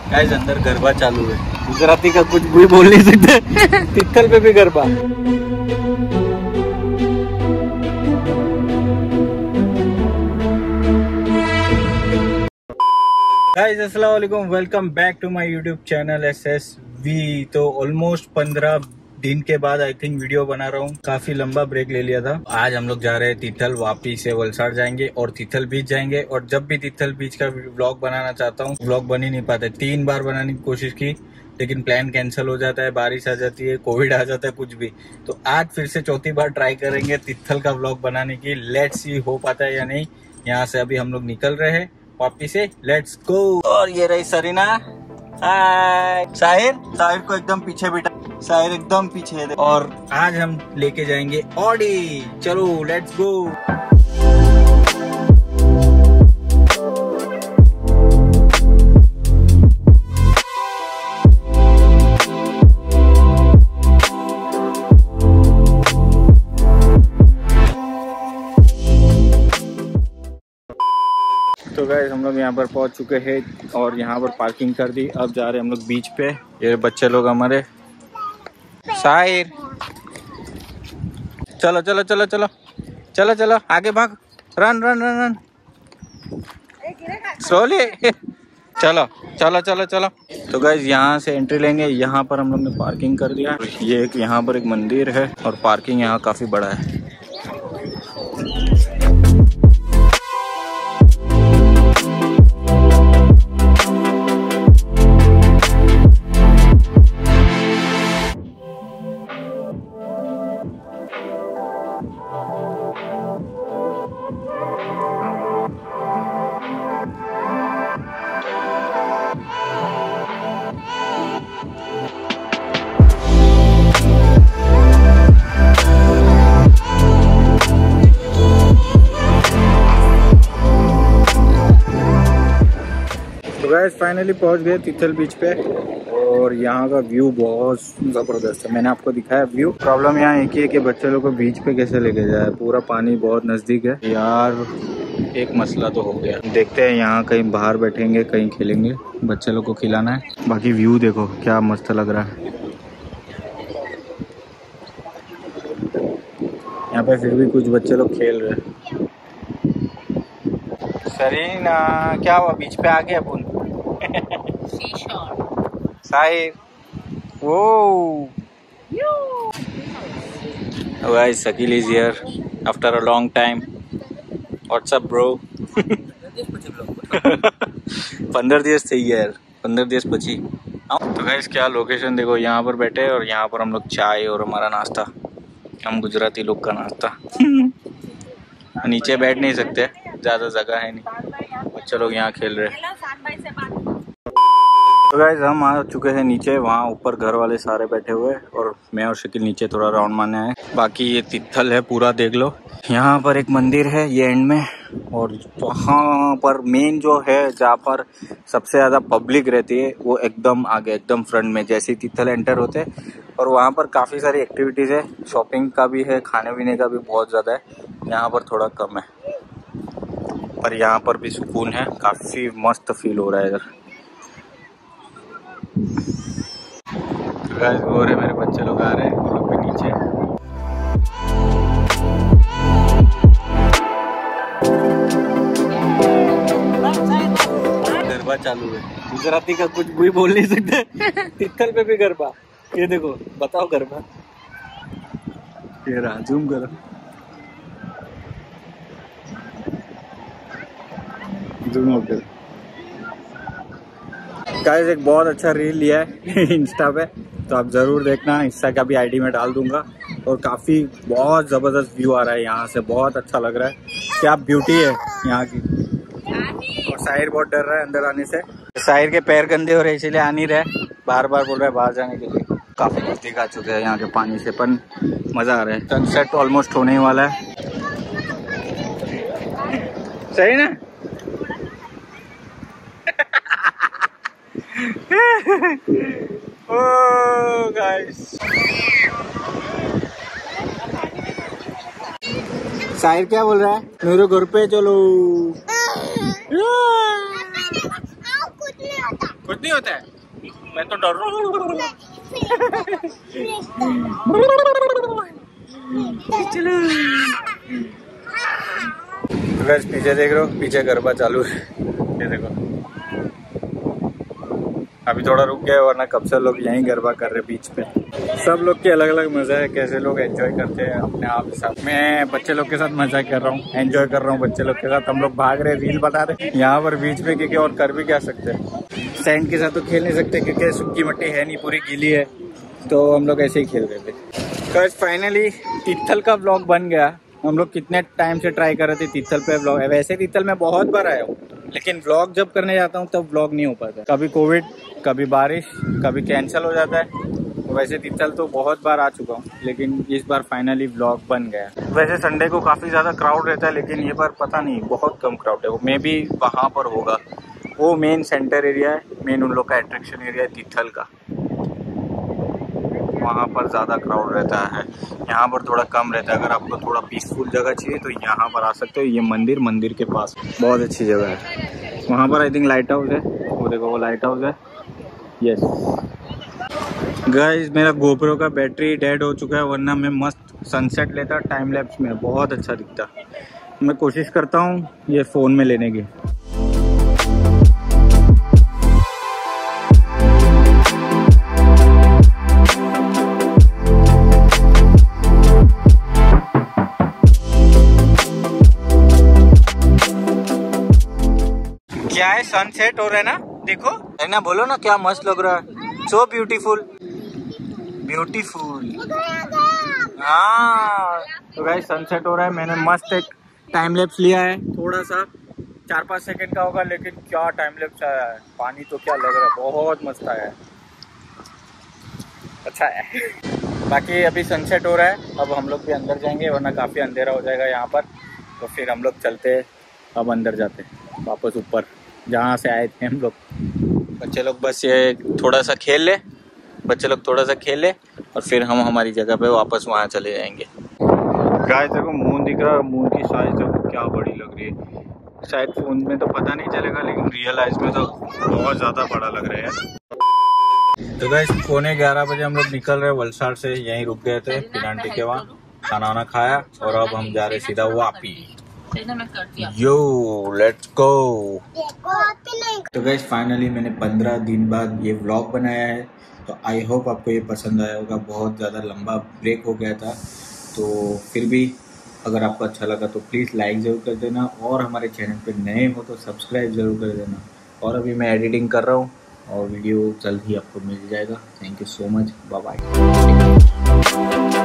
Guys अंदर गरबा चालू है। गुजराती का कुछ भी बोल नहीं सकते। तिथल पे भी गरबा। गाइस अस्सलाम वालेकुम, welcome back to my YouTube channel SSV। तो ऑलमोस्ट 15 दिन के बाद आई थिंक वीडियो बना रहा हूँ। काफी लंबा ब्रेक ले लिया था। आज हम लोग जा रहे हैं तिथल, वापी से वलसाड़ जाएंगे और तिथल बीच जाएंगे। और जब भी तिथल बीच का व्लॉग बनाना चाहता हूँ, व्लॉग बन ही नहीं पाता। 3 बार बनाने की कोशिश की लेकिन प्लान कैंसिल हो जाता है, बारिश आ जाती है, कोविड आ जाता है, कुछ भी। तो आज फिर से चौथी बार ट्राई करेंगे तिथल का व्लॉग बनाने की। लेट्स सी हो पाता है या नहीं। यहाँ से अभी हम लोग निकल रहे हैं वापी से, लेट्स गो। और ये रही सरीना, हाय। साहिर को एकदम पीछे बिठा, साहिर एकदम पीछे है। और आज हम लेके जाएंगे ऑडी। चलो लेट्स गो। तो गाइस हम लोग यहाँ पर पहुँच चुके हैं और यहाँ पर पार्किंग कर दी। अब जा रहे हैं हम लोग बीच पे। ये बच्चे लोग हमारे। साहिर चलो चलो चलो चलो चलो चलो आगे भाग, run run run run slowly. चलो चलो चलो चलो। तो गाइस यहाँ से एंट्री लेंगे। यहाँ पर हम लोग ने पार्किंग कर दिया। ये एक यहाँ पर एक मंदिर है और पार्किंग यहाँ काफी बड़ा है। तो गाइस फाइनली पहुंच गए तिथल बीच पे और यहाँ का व्यू बहुत जबरदस्त है। मैंने आपको दिखाया व्यू। प्रॉब्लम यहाँ एक ही है कि बच्चे लोग को बीच पे कैसे लेके जाए, पूरा पानी बहुत नजदीक है यार। एक मसला तो हो गया। देखते हैं यहाँ कहीं बाहर बैठेंगे, कहीं खेलेंगे। बच्चे लोग को खिलाना है। बाकी व्यू देखो क्या मस्त लग रहा है यहाँ पे। फिर भी कुछ बच्चे लोग खेल रहे हैं। सरीना क्या हुआ, बीच पे आ गया अपन। साहिर वो guys Shakeel is here after a long time. What's up bro. 15 दिवस थे यार, 15 दिवस पची। तो गाइस क्या लोकेशन देखो, यहाँ पर बैठे और यहाँ पर हम लोग चाय और हमारा नाश्ता, हम गुजराती लोग का नाश्ता। नीचे बैठ नहीं सकते, ज़्यादा जगह है नहीं। बच्चे लोग यहाँ खेल रहे हैं। तो गाइस हम आ चुके हैं नीचे। वहाँ ऊपर घर वाले सारे बैठे हुए और मैं और शकील नीचे थोड़ा राउंड मारने आए। बाकी ये तिथल है पूरा, देख लो। यहाँ पर एक मंदिर है ये एंड में, और वहाँ पर मेन जो है जहाँ पर सबसे ज़्यादा पब्लिक रहती है वो एकदम आगे, एकदम फ्रंट में, जैसे ही तिथल एंटर होते हैं। और वहाँ पर काफ़ी सारी एक्टिविटीज़ है, शॉपिंग का भी है, खाने पीने का भी बहुत ज़्यादा है। यहाँ पर थोड़ा कम है पर यहाँ पर भी सुकून है। काफ़ी मस्त फील हो रहा है इधर। गाइस वो रहे मेरे बच्चे लोग आ रहे हैं, वो लोग भी नीचे। गरबा चालू है। गुजराती का कुछ भी बोल नहीं सकते। तिथल पे भी गरबा। ये देखो, बताओ गरबा। ये रहा, जूम करो। जूम आउट करो। गाइस एक बहुत अच्छा रील लिया है इंस्टा पे, तो आप जरूर देखना। इंस्टा का भी आईडी में डाल दूंगा। और काफी बहुत जबरदस्त व्यू आ रहा है यहाँ से, बहुत अच्छा लग रहा है। क्या ब्यूटी है यहाँ की। और साहिर बहुत डर रहा है अंदर आने से। साहिर के पैर गंदे हो रहे इसीलिए आ नहीं रहे, बार बार बोल रहा है बाहर जाने के लिए। काफी नजदीक आ चुके हैं यहाँ के पानी से, पर मजा आ रहा है। सनसेट ऑलमोस्ट होने ही वाला है। सही ना। Oh guys, साहिर क्या बोल रहा है? मेरे घर पे चलो। कुछ नहीं होता है? मैं तो डर रहा हूँ। चलो बस पीछे देख रहे हो, पीछे गरबा चालू है। ये देखो अभी थोड़ा रुक गया, वरना कब से लोग यहीं गरबा कर रहे बीच पे। सब लोग की अलग अलग मजा है, कैसे लोग एंजॉय करते हैं अपने आप के साथ। मैं बच्चे लोग के साथ मजा कर रहा हूँ, एंजॉय कर रहा हूँ बच्चे लोग के साथ। हम लोग भाग रहे, रील बना रहे यहाँ पर बीच में, क्योंकि और कर भी क्या सकते हैं। सैंड के साथ तो खेल नहीं सकते क्योंकि सूखी मिट्टी है नहीं, पूरी गीली है, तो हम लोग ऐसे ही खेल रहे थे। तो फाइनली तिथल का ब्लॉग बन गया। हम लोग कितने टाइम से ट्राई कर रहे थे तिथल पे ब्लॉग। वैसे तिथल में बहुत बार आया हूँ, लेकिन ब्लॉग जब करने जाता हूँ तब ब्लॉग नहीं हो पाता। कभी कोविड, कभी बारिश, कभी कैंसिल हो जाता है। वैसे तिथल तो बहुत बार आ चुका हूँ, लेकिन इस बार फाइनली ब्लॉग बन गया। वैसे संडे को काफ़ी ज़्यादा क्राउड रहता है, लेकिन ये बार पता नहीं बहुत कम क्राउड है। वो मे बी वहाँ पर होगा, वो मेन सेंटर एरिया है, मेन उन लोग का अट्रैक्शन एरिया है तिथल का, वहाँ पर ज़्यादा क्राउड रहता है। यहाँ पर थोड़ा कम रहता है। अगर आपको थोड़ा पीसफुल जगह चाहिए तो यहाँ पर आ सकते हो। ये मंदिर के पास बहुत अच्छी जगह है। वहाँ पर आई थिंक लाइट हाउस है, वो देखो वो लाइट हाउस है। यस गाइस, मेरा गोप्रो का बैटरी डेड हो चुका है, वरना मैं मस्त सनसेट लेता टाइम लैप्स में, बहुत अच्छा दिखता। मैं कोशिश करता हूँ ये फ़ोन में लेने की। क्या है, सनसेट हो रहा है ना, देखो है ना, बोलो ना क्या मस्त लग रहा है। So beautiful beautiful. हाँ तो गाइस सनसेट हो रहा है। मैंने मस्त एक टाइम लैप्स लिया है, थोड़ा सा 4-5 सेकंड का होगा, लेकिन क्या टाइम लैप्स आया है। पानी तो क्या लग रहा है, बहुत मस्त आया है, अच्छा है। बाकी अभी सनसेट हो रहा है, अब हम लोग भी अंदर जाएंगे, वरना काफ़ी अंधेरा हो जाएगा यहाँ पर। तो फिर हम लोग चलते, अब अंदर जाते वापस ऊपर जहाँ से आए थे हम लोग। बच्चे लोग बस ये थोड़ा सा खेल ले, और फिर हम हमारी जगह पे वापस वहाँ चले जाएंगे। गाइस देखो मून दिख रहा है, मून की साइज देखो क्या बड़ी लग रही है। शायद फोन में तो पता नहीं चलेगा, लेकिन रियल लाइफ में तो बहुत ज़्यादा बड़ा लग रहा है। तो गाइस 11:15 बजे हम लोग निकल रहे वलसाड़ से। यहीं रुक गए थे फिर आंटी के वहाँ, खाना वाना खाया, और अब हम जा रहे सीधा वापी। Yo let's go. तो गाइस फाइनली मैंने 15 दिन बाद ये व्लॉग बनाया है, तो आई होप आपको ये पसंद आया होगा। बहुत ज़्यादा लंबा ब्रेक हो गया था, तो फिर भी अगर आपको अच्छा लगा तो प्लीज़ लाइक ज़रूर कर देना, और हमारे चैनल पे नए हो तो सब्सक्राइब ज़रूर कर देना। और अभी मैं एडिटिंग कर रहा हूँ और वीडियो जल्द ही आपको मिल जाएगा। Thank you so much, bye bye.